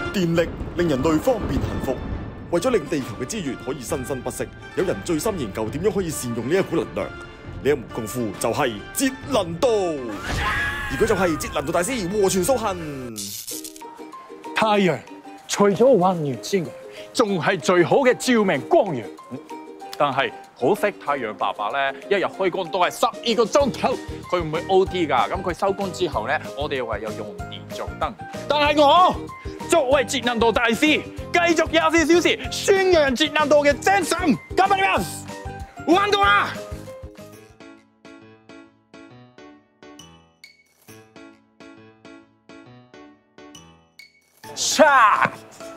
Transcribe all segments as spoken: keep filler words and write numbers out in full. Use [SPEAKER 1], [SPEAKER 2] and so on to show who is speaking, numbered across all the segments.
[SPEAKER 1] 電力令人類方便幸福，為咗令地球嘅資源可以生生不息，有人最深研究點樣可以善用呢一股能量。呢一門功夫就係節能道，而佢就係節能道大師和泉素行。
[SPEAKER 2] 太陽除咗溫暖之外，仲係最好嘅照明光源。但係可惜太陽爸爸咧，一日開工都係十二個鐘頭，佢唔會 O T 㗎。咁佢收工之後咧，我哋唯有用電做燈。但係我作為節能道大師，繼續廿四小時宣揚節能道嘅精神。交俾你們，玩到啦！
[SPEAKER 1] 叉！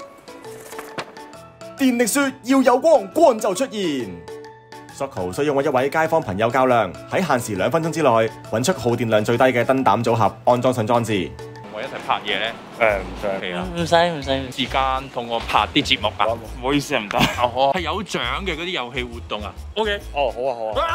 [SPEAKER 1] 電力說要有光，光就出現。Soco 需要揾一位街坊朋友較量，喺限時兩分鐘之內揾出耗電量最低嘅燈膽組合，安裝上裝置。
[SPEAKER 2] 同我一齊拍嘢咧？誒唔使係啊，
[SPEAKER 3] 唔使唔使。
[SPEAKER 2] 時間同我拍啲節目啊？唔好意思啊，唔得。哦，係有獎嘅嗰啲遊戲活動啊。OK。哦，好啊，好啊。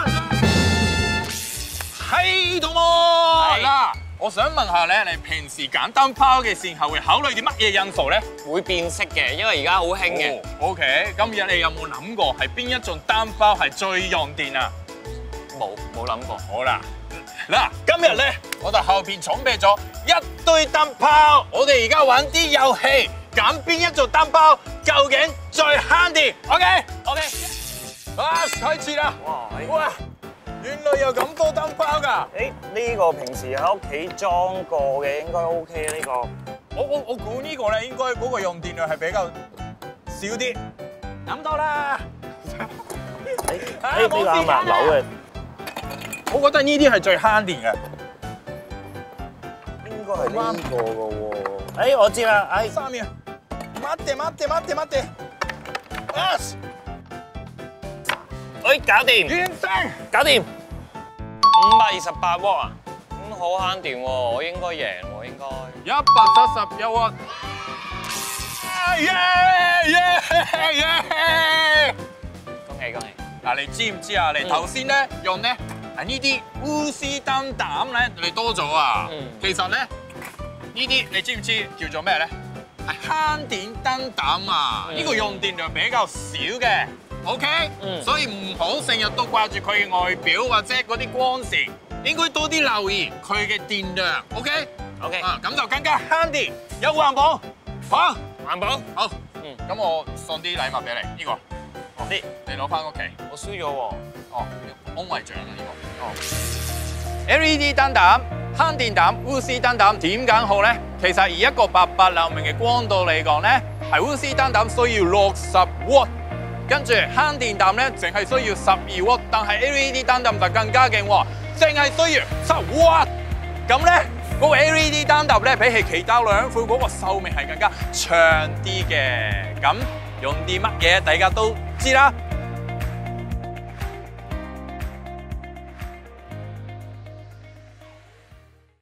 [SPEAKER 2] 係同學。係啦。我想問下咧，你平時揀燈泡嘅時候會考慮啲乜嘢因素咧？
[SPEAKER 3] 會變色嘅，因為而家好興嘅。
[SPEAKER 2] O K，今日你有冇諗過係邊一種燈泡係最用電啊？
[SPEAKER 3] 冇冇諗過。
[SPEAKER 2] 好啦，嗱，今日咧我哋後邊準備咗一堆燈泡，我哋而家玩啲遊戲，揀邊一種燈泡究竟最慳電 ？O K O K， 啊，開始啦！哇哇！原來有咁多燈泡㗎！
[SPEAKER 3] 誒，呢個平時喺屋企裝過嘅應該 OK 呢個。
[SPEAKER 2] 我我我估呢個咧應該嗰個用電量係比較少啲。諗到啦！
[SPEAKER 3] 誒，呢個啱麻扭嘅。
[SPEAKER 2] 我覺得呢啲係最慳電嘅。
[SPEAKER 3] 應該係呢個嘅喎。誒，我知啦。誒，
[SPEAKER 2] 三秒。待って待って待って待って。よし！
[SPEAKER 3] 誒，搞掂，
[SPEAKER 2] 完成，
[SPEAKER 3] 搞掂，五百二十八瓦啊，咁好慳電喎，我應該贏喎，應該。
[SPEAKER 2] 一百七十一瓦，耶耶耶！
[SPEAKER 3] 恭喜恭喜！
[SPEAKER 2] 嗱，你知唔知啊？你頭先咧用咧係呢啲鎢絲燈膽咧，你多咗啊。其實咧呢啲你知唔知叫做咩咧？係慳電燈膽啊！呢個用電量比較少嘅。OK，嗯、所以唔好成日都掛住佢嘅外表或者嗰啲光線，應該多啲留意佢嘅電量。OK，OK， 啊咁就更加慳電，有環保，好環保，好，嗯，咁我送啲禮物俾你，呢、這個，哦，啲你攞翻屋企，
[SPEAKER 3] 我輸咗喎，
[SPEAKER 2] 哦，安慰獎啊呢個，哦 ，L E D 燈膽、慳電膽、鎢絲燈膽點揀好咧？其實以一個八百流明嘅光度嚟講咧，係鎢絲燈膽需要六十瓦。跟住慳電膽咧，淨係需要十二瓦，但係 L E D 燈膽就更加勁喎，淨係需要七瓦。咁咧，嗰、那個 L E D 燈膽咧，比起其他兩款嗰個壽命係更加長啲嘅。咁用啲乜嘢，大家都知啦。